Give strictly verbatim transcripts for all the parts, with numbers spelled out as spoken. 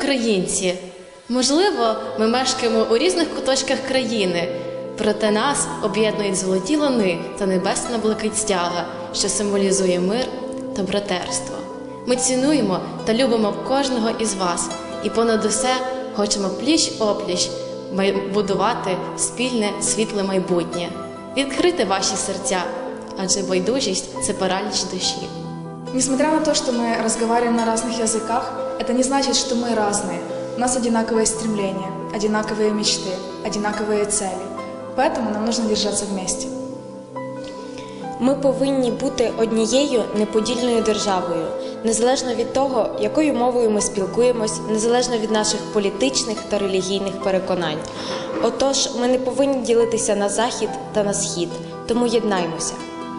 українці. Можливо, ми мешкаємо у різних куточках країни, проте нас об'єднують золоті лани та небесна блакить стяга, що символізує мир та братерство. Ми цінуємо та любимо кожного із вас і понад усе хочемо пліч-опліч будувати спільне світле майбутнє. Відкрити ваші серця, адже байдужість – це параліч душі. Несмотря на то, что мы разговариваем на разных языках, это не значит, что мы разные. У нас одинаковые стремления, одинаковые мечты, одинаковые цели. Поэтому нам нужно держаться вместе. Ми повинні бути однією неподільною державою, незалежно від того, якою мовою ми спілкуємось, незалежно від наших політичних та релігійних переконань. Отож, ми не повинні ділитися на захід та на схід, тому єднаймося.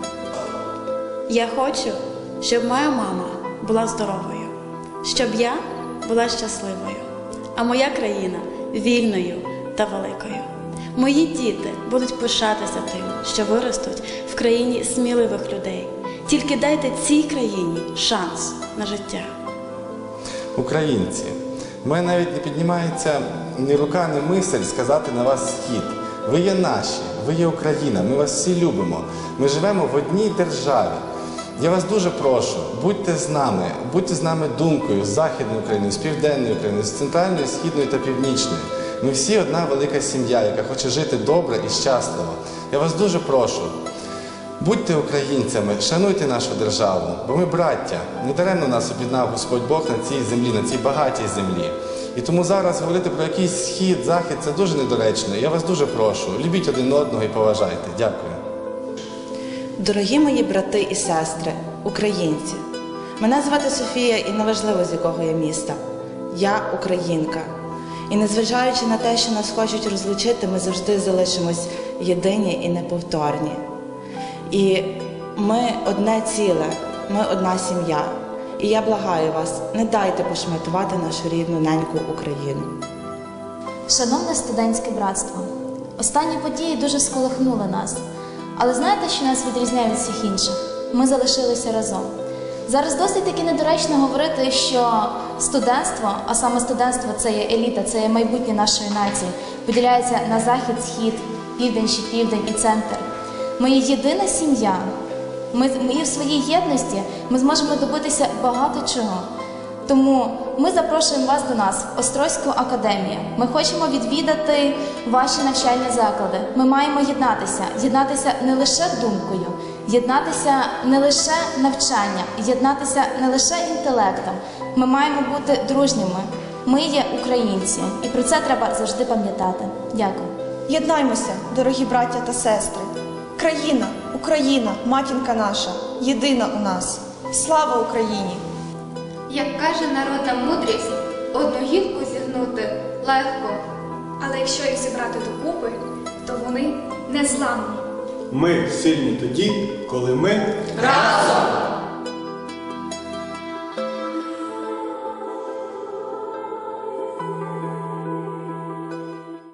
Я хочу, щоб моя мама була здоровою, щоб я була щасливою, а моя країна вільною та великою. Мої діти будуть пишатися тим, що виростуть в країні сміливих людей. Тільки дайте цій країні шанс на життя. Українці, в мене навіть не піднімається ні рука, ні мисль сказати на вас схід. Ви є наші, ви є Україна, ми вас всі любимо. Ми живемо в одній державі. Я вас дуже прошу, будьте з нами, будьте з нами думкою, з Західної України, з Південної України, з Центральної, Східної та Північної. Ми всі одна велика сім'я, яка хоче жити добре і щасливо. Я вас дуже прошу, будьте українцями, шануйте нашу державу, бо ми браття. Недаремно нас об'єднав Господь Бог на цій землі, на цій багатій землі. І тому зараз говорити про якийсь схід, захід – це дуже недоречно. Я вас дуже прошу, любіть один одного і поважайте. Дякую. Дорогі мої брати і сестри, українці, мене звати Софія і неважливо, з якого я міста. Я українка. І незважаючи на те, що нас хочуть розлучити, ми завжди залишимось єдині і неповторні. І ми одне ціле, ми одна сім'я. І я благаю вас, не дайте пошматувати нашу рідну неньку Україну. Шановне студентське братство, останні події дуже сколихнули нас. Але знаєте, що нас відрізняє від всіх інших? Ми залишилися разом. Зараз досить таки недоречно говорити, що студентство, а саме студентство – це є еліта, це є майбутнє нашої нації, поділяється на захід, схід, південь чи південь і центр. Ми є єдина сім'я. Ми, ми в своїй єдності ми зможемо добитися багато чого. Тому ми запрошуємо вас до нас в Острозьку академію. Ми хочемо відвідати ваші навчальні заклади. Ми маємо єднатися. Єднатися не лише думкою, єднатися не лише навчанням, єднатися не лише інтелектом. Ми маємо бути дружніми. Ми є українці. І про це треба завжди пам'ятати. Дякую. Єднаймося, дорогі браття та сестри. Країна, Україна, матінка наша, єдина у нас. Слава Україні! Як каже народна мудрість, одну гілку зігнути легко, але якщо їх зібрати докупи, то вони незламні. Ми сильні тоді, коли ми разом!